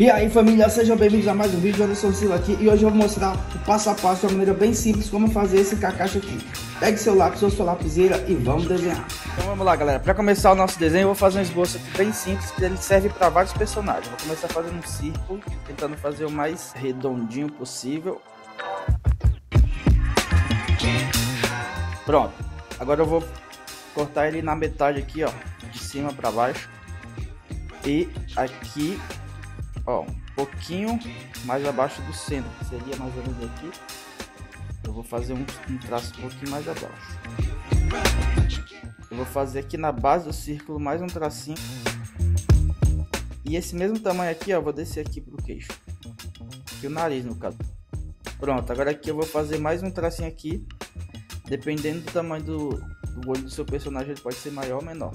E aí família, sejam bem-vindos a mais um vídeo. Anderson Silva aqui e hoje eu vou mostrar o passo a passo, de uma maneira bem simples, como fazer esse Kakashi aqui. Pegue seu lápis ou sua lapiseira e vamos desenhar. Então vamos lá galera, para começar o nosso desenho eu vou fazer um esboço aqui bem simples, que ele serve para vários personagens. Vou começar fazendo um círculo, tentando fazer o mais redondinho possível. Pronto, agora eu vou cortar ele na metade aqui, ó, de cima para baixo. E aqui, ó, um pouquinho mais abaixo do centro, que seria mais ou menos aqui. Eu vou fazer um traço um pouquinho mais abaixo. Eu vou fazer aqui na base do círculo mais um tracinho. E esse mesmo tamanho aqui, ó, eu vou descer aqui pro queixo. Aqui o nariz, no caso. Pronto, agora aqui eu vou fazer mais um tracinho aqui. Dependendo do tamanho do olho do seu personagem, ele pode ser maior ou menor.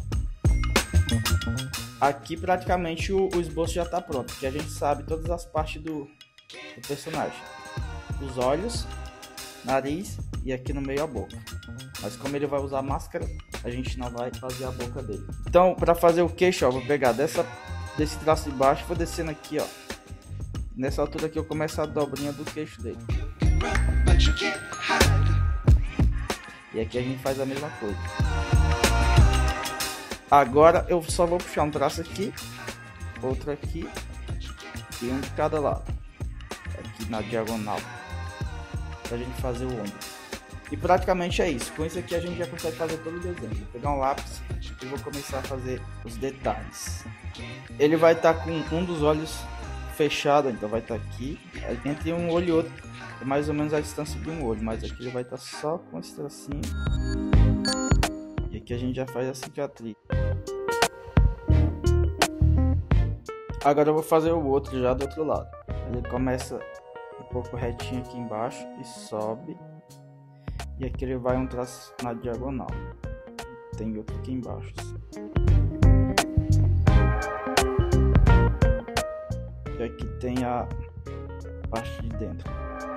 Aqui praticamente o esboço já está pronto, porque a gente sabe todas as partes do personagem. Os olhos, nariz e aqui no meio a boca. Mas como ele vai usar máscara, a gente não vai fazer a boca dele. Então, para fazer o queixo, ó, vou pegar desse traço de baixo, vou descendo aqui, ó. Nessa altura aqui eu começo a dobrinha do queixo dele. E aqui a gente faz a mesma coisa. Agora eu só vou puxar um traço aqui, outro aqui e um de cada lado. Aqui na diagonal. Pra gente fazer o ombro. E praticamente é isso. Com isso aqui a gente já consegue fazer todo o desenho. Vou pegar um lápis e vou começar a fazer os detalhes. Ele vai estar com um dos olhos fechado, então vai estar aqui. Entre um olho e outro é mais ou menos a distância de um olho, mas aqui ele vai estar só com esse tracinho. E aqui a gente já faz a cicatriz. Agora eu vou fazer o outro já do outro lado. Ele começa um pouco retinho aqui embaixo e sobe. E aqui ele vai um traço na diagonal. Tem outro aqui embaixo. E aqui tem a parte de dentro.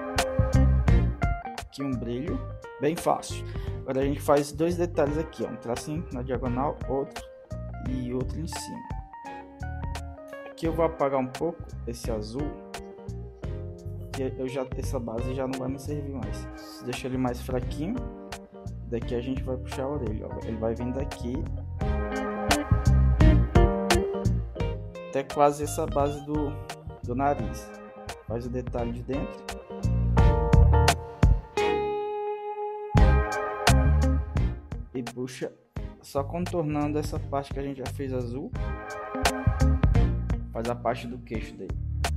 Aqui um brilho, bem fácil. Agora a gente faz dois detalhes aqui, ó, um tracinho na diagonal, outro e outro em cima. Aqui eu vou apagar um pouco esse azul, que essa base já não vai me servir mais. Deixa ele mais fraquinho. Daqui a gente vai puxar a orelha, ó. Ele vai vindo daqui até quase essa base do nariz. Faz o detalhe de dentro. E puxa, só contornando essa parte que a gente já fez azul. Faz a parte do queixo dele.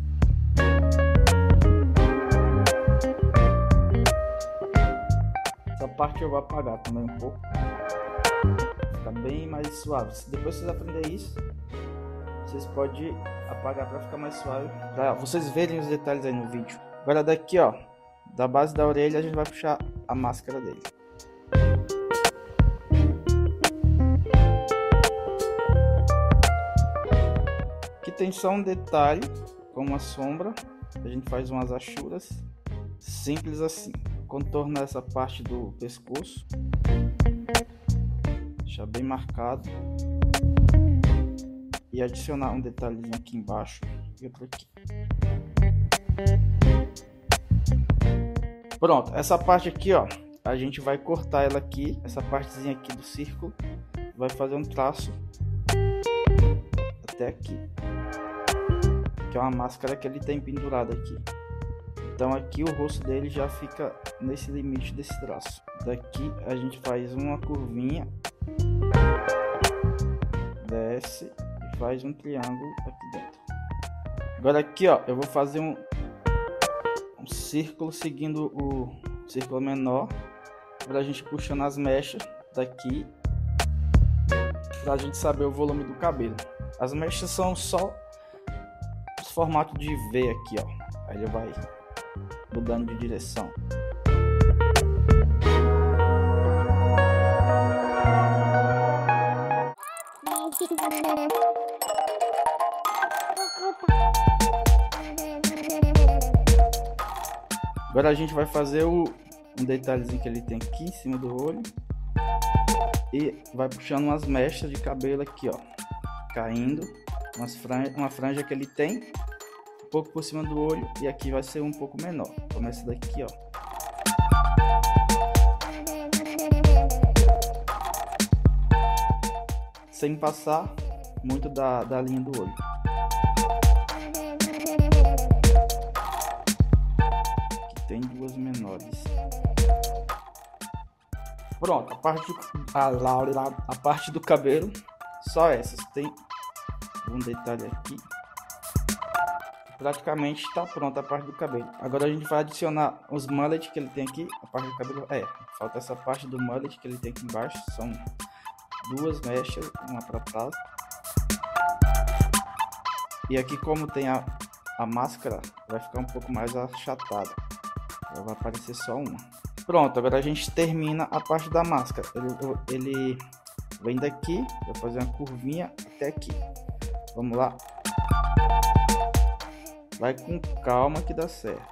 Essa parte eu vou apagar também um pouco. Fica bem mais suave. Depois vocês aprenderem isso, vocês podem apagar para ficar mais suave, para vocês verem os detalhes aí no vídeo. Agora daqui, ó, da base da orelha a gente vai puxar a máscara dele. Aqui tem só um detalhe com uma sombra. A gente faz umas achuras simples assim. Contornar essa parte do pescoço, deixar bem marcado. E adicionar um detalhezinho aqui embaixo e outro aqui. Pronto, essa parte aqui, ó, a gente vai cortar ela aqui, essa partezinha aqui do círculo, vai fazer um traço até aqui, que é uma máscara que ele tem pendurada aqui. Então aqui o rosto dele já fica nesse limite desse traço. Daqui a gente faz uma curvinha, desce. Faz um triângulo aqui dentro. Agora aqui, ó, eu vou fazer um círculo seguindo o círculo menor, pra gente puxando as mechas daqui, pra gente saber o volume do cabelo. As mechas são só os formatos de V aqui, ó. Aí ele vai mudando de direção. Agora a gente vai fazer um detalhezinho que ele tem aqui em cima do olho. E vai puxando umas mechas de cabelo aqui, ó. Caindo. Uma franja que ele tem. pouco por cima do olho e aqui vai ser um pouco menor. Começa daqui, ó. Sem passar muito da linha do olho. Aqui tem duas menores. Pronto, a parte do cabelo, só essas. Tem um detalhe aqui. Praticamente está pronta a parte do cabelo. Agora a gente vai adicionar os mullet que ele tem aqui. A parte do cabelo falta essa parte do mullet que ele tem aqui embaixo. São duas mechas, uma para trás. E aqui, como tem a máscara, vai ficar um pouco mais achatada. Vai aparecer só uma. Pronto, agora a gente termina a parte da máscara. Ele vem daqui, vai fazer uma curvinha até aqui. Vamos lá. Vai com calma que dá certo.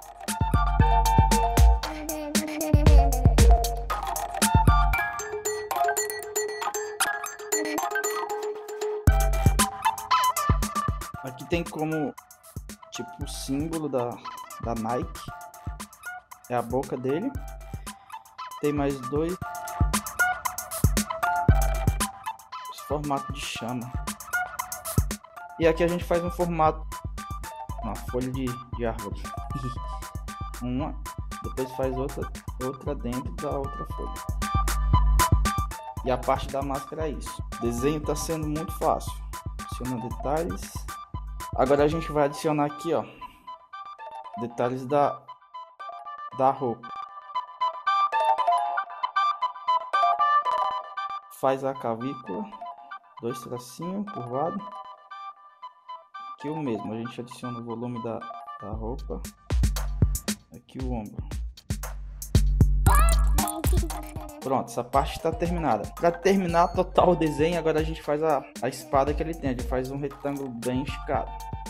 Aqui tem como tipo o símbolo da Nike. É a boca dele. Tem mais dois. Esse formato de chama. E aqui a gente faz um formato. Uma folha de árvore. Uma. Depois faz outra dentro da outra folha. E a parte da máscara é isso. O desenho está sendo muito fácil. Adiciona detalhes. Agora a gente vai adicionar aqui, ó, detalhes da roupa. Faz a clavícula, dois tracinhos curvados. Aqui o mesmo, a gente adiciona o volume da roupa. Aqui o ombro. Pronto, essa parte está terminada. Para terminar total o desenho, agora a gente faz a espada que ele tem. A gente faz um retângulo bem esticado.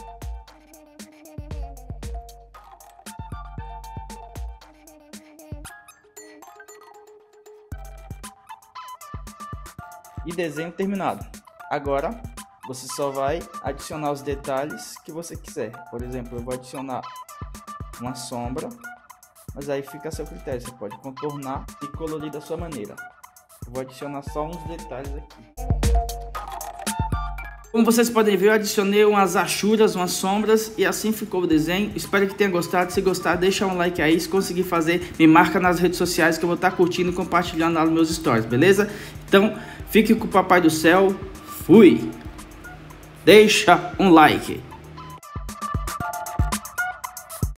E desenho terminado. Agora você só vai adicionar os detalhes que você quiser. Por exemplo, eu vou adicionar uma sombra, mas aí fica a seu critério. Você pode contornar e colorir da sua maneira. Eu vou adicionar só uns detalhes aqui. Como vocês podem ver, eu adicionei umas achuras, umas sombras e assim ficou o desenho. Espero que tenha gostado. Se gostar, deixa um like aí. Se conseguir fazer, me marca nas redes sociais que eu vou estar curtindo e compartilhando lá nos meus stories, beleza? Então, fique com o Papai do Céu. Fui! Deixa um like.